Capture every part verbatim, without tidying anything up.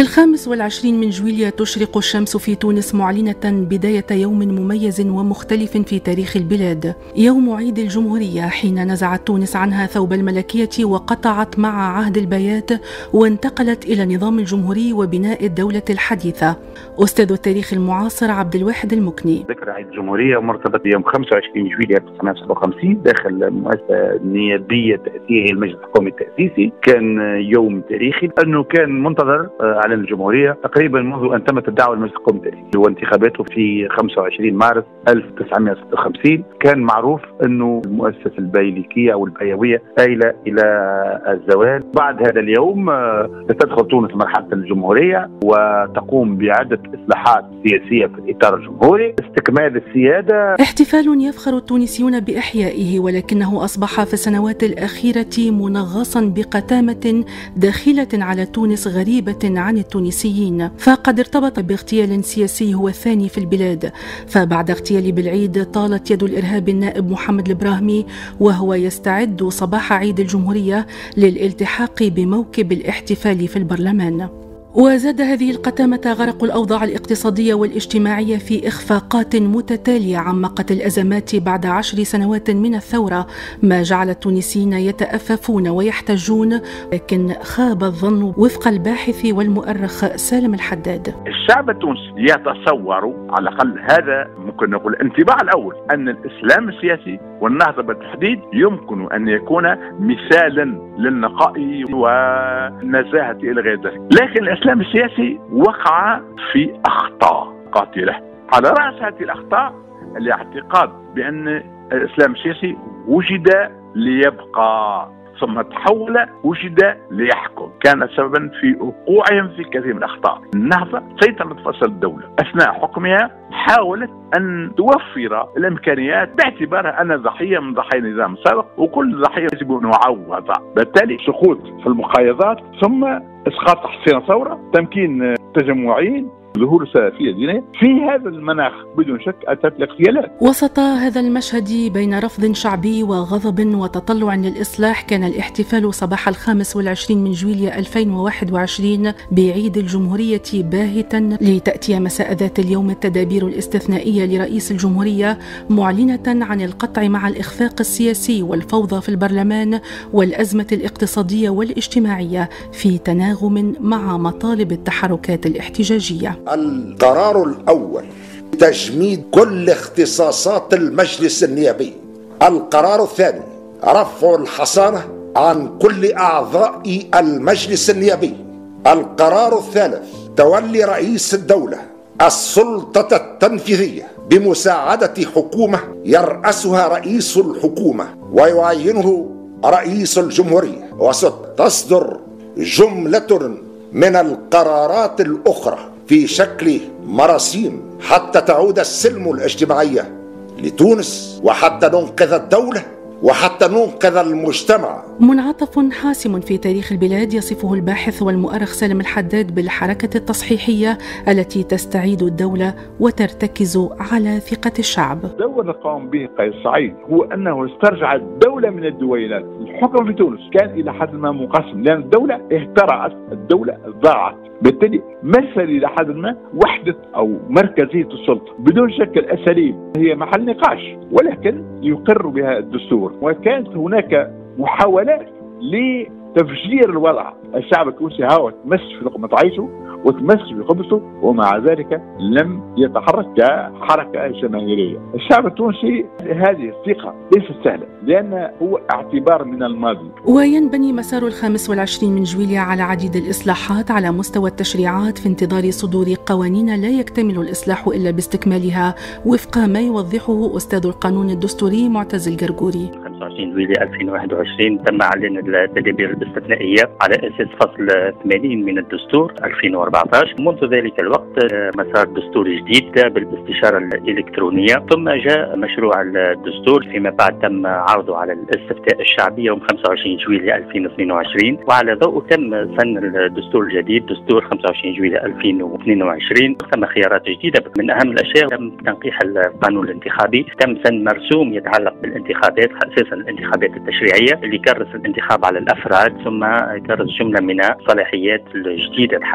في الخامس والعشرين من جويلية تشرق الشمس في تونس معلنة بداية يوم مميز ومختلف في تاريخ البلاد، يوم عيد الجمهورية، حين نزعت تونس عنها ثوب الملكية وقطعت مع عهد البيات وانتقلت إلى نظام الجمهوري وبناء الدولة الحديثة. أستاذ التاريخ المعاصر عبد الواحد المكني: ذكرى عيد الجمهورية مرتبط بيوم خمسة وعشرين جويلية ألف وتسعمائة وسبعة وخمسين داخل المؤسسة النيابية التأسيسية المجلس القومي التأسيسي. كان يوم تاريخي لأنه كان منتظر على الجمهورية تقريبا منذ أن تمت الدعوة للمجلس القومي التأسيسي وانتخاباته في خمسة وعشرين مارس ألف وتسعمائة وستة وخمسين. كان معروف أنه المؤسسة البيليكية أو البيوية آيلة إلى الزوال. بعد هذا اليوم ستدخل تونس مرحلة الجمهورية وتقوم بعدة إصلاحات سياسية في الإطار الجمهوري، استكمال السيادة. احتفال يفخر التونسيون بإحيائه، ولكنه أصبح في السنوات الأخيرة منغصا بقتامة داخلة على تونس غريبة عن التونسيين، فقد ارتبط باغتيال سياسي هو الثاني في البلاد. فبعد اغتيال بالعيد طالت يد الإرهاب النائب محمد البراهمي وهو يستعد صباح عيد الجمهورية للالتحاق بموكب الاحتفال في البرلمان. وزاد هذه القتامة غرق الأوضاع الاقتصادية والاجتماعية في إخفاقات متتالية عمقت الأزمات بعد عشر سنوات من الثورة، ما جعل التونسيين يتأففون ويحتجون، لكن خاب الظن وفق الباحث والمؤرخ سالم الحداد. الشعب التونسي يتصور، على الأقل هذا ممكن نقول الانطباع الأول، أن الإسلام السياسي والنهضة بالتحديد يمكن أن يكون مثالا للنقاء والنزاهة إلى غير ذلك، لكن الإسلام السياسي وقع في أخطاء قاتلة. على رأس هذه الأخطاء الاعتقاد بأن الإسلام السياسي وجد ليبقى ثم تحول وجد ليحكم، كان سببا في وقوعهم في كثير من الأخطاء. النهضة سيطرت فصل الدولة أثناء حكمها، حاولت أن توفر الإمكانيات باعتبارها أن ضحية من ضحايا النظام السابق، وكل ضحية يجب أن يعوض. بالتالي سقوط في المقايضات، ثم إسقاط حسين ثورة، تمكين تجمعين، ظهور سلفية دينية. في هذا المناخ بدون شك أتت الاغتيالات. وسط هذا المشهد بين رفض شعبي وغضب وتطلع للإصلاح، كان الاحتفال صباح الخامس والعشرين من جويلية ألفين وواحد وعشرين بعيد الجمهورية باهتا، لتأتي مساء ذات اليوم التدابير الاستثنائية لرئيس الجمهورية معلنة عن القطع مع الإخفاق السياسي والفوضى في البرلمان والأزمة الاقتصادية والاجتماعية، في تناغم مع مطالب التحركات الاحتجاجية. القرار الأول تجميد كل اختصاصات المجلس النيابي. القرار الثاني رفع الحصانة عن كل أعضاء المجلس النيابي. القرار الثالث تولي رئيس الدولة السلطة التنفيذية بمساعدة حكومة يرأسها رئيس الحكومة ويعينه رئيس الجمهورية. وستصدر جملة من القرارات الأخرى في شكل مراسيم حتى تعود السلم الاجتماعية لتونس، وحتى ننقذ الدولة، وحتى ننقذ المجتمع. منعطف حاسم في تاريخ البلاد يصفه الباحث والمؤرخ سالم الحداد بالحركة التصحيحية التي تستعيد الدولة وترتكز على ثقة الشعب. الدور اللي قام به قيس سعيد هو أنه استرجع الدولة من الدويلات. الحكم في تونس كان إلى حد ما منقسم، لأن الدولة اهترعت، الدولة ضاعت. بالتالي مثل إلى حد ما وحدة أو مركزية السلطة. بدون شك الأساليب هي محل نقاش، ولكن يقر بها الدستور. وكانت هناك محاولات لتفجير الوضع. الشعب التونسي هاو تمس في لقمة عيشه وتمس في خبزه، ومع ذلك لم يتحرك كحركة جماهيرية. الشعب التونسي هذه الثقة ليست سهلة، لأن هو اعتبار من الماضي. وينبني مسار الخامس والعشرين من جويلية على عديد الإصلاحات على مستوى التشريعات، في انتظار صدور قوانين لا يكتمل الإصلاح إلا باستكمالها، وفق ما يوضحه أستاذ القانون الدستوري معتز الجرجوري. خمسة وعشرين جويلية ألفين وواحد وعشرين تم إعلان التدابير الاستثنائية على أساس فصل ثمانين من الدستور ألفين وأربعة عشر. منذ ذلك الوقت مسار دستوري جديد بالاستشارة الإلكترونية، ثم جاء مشروع الدستور، فيما بعد تم عرضه على الاستفتاء الشعبي يوم خمسة وعشرين جويلية ألفين واثنين وعشرين، وعلى ضوء تم سن الدستور الجديد دستور خمسة وعشرين جويلية ألفين واثنين وعشرين. تم خيارات جديدة، من أهم الأشياء تم تنقيح القانون الانتخابي، تم سن مرسوم يتعلق بالانتخابات، أساسا الانتخابات التشريعية اللي كرس الانتخاب على الأفراد، ثم كرس جملة من الصلاحيات الجديدة حتى على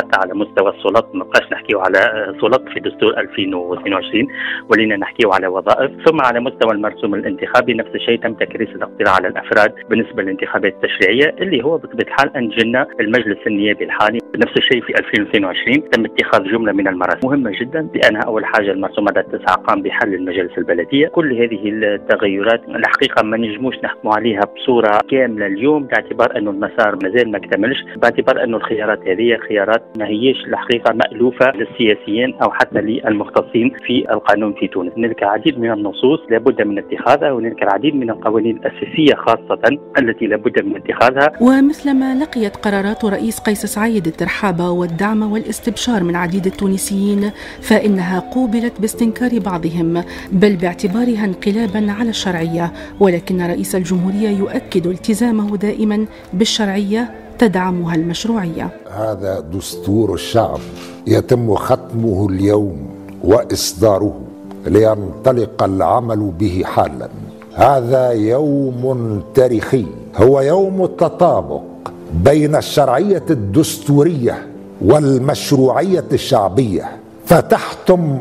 مستوى السلطات، ما نبقاش نحكيو على سلطات في دستور ألفين واثنين وعشرين، ولينا نحكيو على وظائف. ثم على مستوى المرسوم الانتخابي نفس الشيء، تم تكريس الاقتراع على الافراد بالنسبه للانتخابات التشريعيه اللي هو بطبيعه الحال انجلنا المجلس النيابي الحالي. نفس الشيء في ألفين واثنين وعشرين تم اتخاذ جمله من المراسم مهمه جدا، لانها اول حاجه المرسوم عدد تسعه قام بحل المجالس البلديه. كل هذه التغيرات الحقيقه ما نجموش نحكموا عليها بصوره كامله اليوم، باعتبار انه المسار مازال ما اكتملش، باعتبار انه الخيارات هذه خيارات ما هيش الحقيقه مألوفه للسياسيين او حتى للمختصين في القانون في تونس. هناك العديد من النصوص لابد من اتخاذها، وهناك العديد من القوانين الاساسيه خاصه التي لابد من اتخاذها. ومثلما لقيت قرارات رئيس قيس سعيد الترحاب والدعم والاستبشار من عديد التونسيين، فإنها قوبلت باستنكار بعضهم بل باعتبارها انقلابا على الشرعية، ولكن رئيس الجمهورية يؤكد التزامه دائما بالشرعية تدعمها المشروعية. هذا دستور الشعب يتم ختمه اليوم وإصداره لينطلق العمل به حالا. هذا يوم تاريخي، هو يوم التطابق بين الشرعية الدستورية والمشروعية الشعبية، فتحتم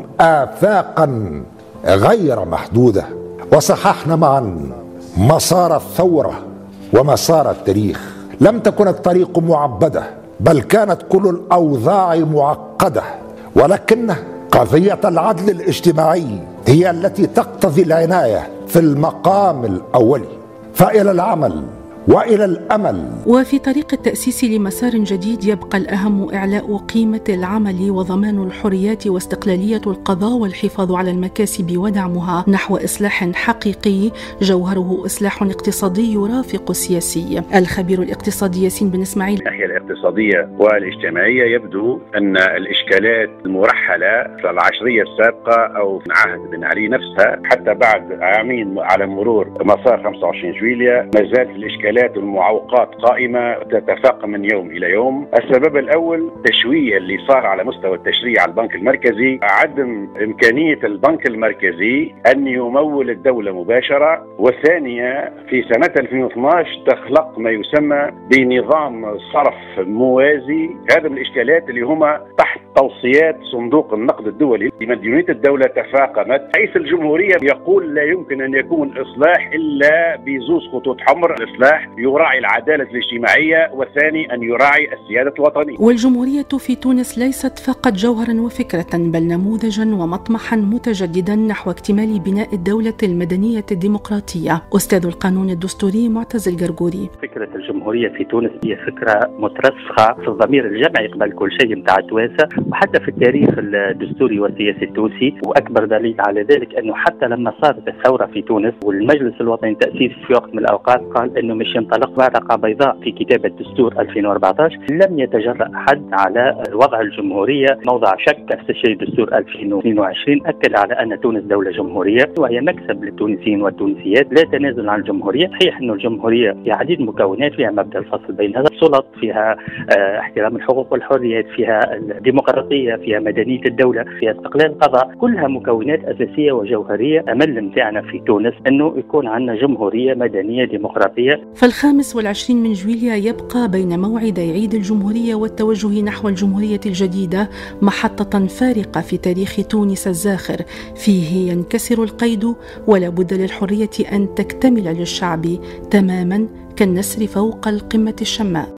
آفاقا غير محدودة. وصححنا معا مسار الثورة ومسار التاريخ. لم تكن الطريق معبدة، بل كانت كل الأوضاع معقدة، ولكن قضية العدل الاجتماعي هي التي تقتضي العناية في المقام الأولي. فإلى العمل وإلى الأمل. وفي طريق التأسيس لمسار جديد يبقى الأهم إعلاء قيمة العمل وضمان الحريات واستقلالية القضاء والحفاظ على المكاسب ودعمها نحو إصلاح حقيقي جوهره إصلاح اقتصادي يرافق السياسي. الخبير الاقتصادي ياسين بن إسماعيل: الناحية الاقتصادية والاجتماعية يبدو أن الإشكالات المرحلة في العشرية السابقة أو عهد بن علي نفسها حتى بعد عامين على مرور مسار خمسة وعشرين جويلية ما زالت الإشكالات والمعوقات قائمة تتفاقم من يوم إلى يوم. السبب الأول التشويه اللي صار على مستوى التشريع على البنك المركزي، عدم إمكانية البنك المركزي أن يمول الدولة مباشرة، والثانية في سنة ألفين واثني عشر تخلق ما يسمى بنظام صرف موازي. هذا من الإشكالات اللي هما تحت توصيات صندوق النقد الدولي. مديونية الدولة تفاقمت. رئيس الجمهورية يقول لا يمكن أن يكون إصلاح إلا بزوز خطوط حمر. الإصلاح يراعي العدالة الاجتماعية، والثاني أن يراعي السيادة الوطنية. والجمهورية في تونس ليست فقط جوهرا وفكرة، بل نموذجا ومطمحا متجددا نحو اكتمال بناء الدولة المدنية الديمقراطية. أستاذ القانون الدستوري معتز القرقوري: فكرة الجمهورية في تونس هي فكرة مترسخة في الضمير الجمعي قبل كل شيء متاع التوانسة، وحتى في التاريخ الدستوري والسياسي التونسي. وأكبر دليل على ذلك أنه حتى لما صارت الثورة في تونس والمجلس الوطني التأسيسي في وقت من الأوقات قال أنه مش ينطلق ورقة بيضاء في كتابة دستور ألفين وأربعة عشر، لم يتجرأ أحد على وضع الجمهورية موضع شك. نفس الشيء دستور ألفين واثنين وعشرين أكد على أن تونس دولة جمهورية، وهي مكسب للتونسيين والتونسيات لا تنازل عن الجمهورية. صحيح أن الجمهورية فيها عديد مكونات، فيها مبدأ الفصل بين هذا السلط، فيها اه احترام الحقوق والحريات، فيها الديمقراطية، فيها مدنية الدولة، فيها استقلال القضاء، كلها مكونات أساسية وجوهرية. أمل متاعنا في تونس أنه يكون عندنا جمهورية مدنية ديمقراطية. فالخامس والعشرين من جويليا يبقى بين موعدي عيد الجمهورية والتوجه نحو الجمهورية الجديدة محطة فارقة في تاريخ تونس الزاخر، فيه ينكسر القيد ولا بد للحرية أن تكتمل للشعب تماما كالنسر فوق القمة الشماء.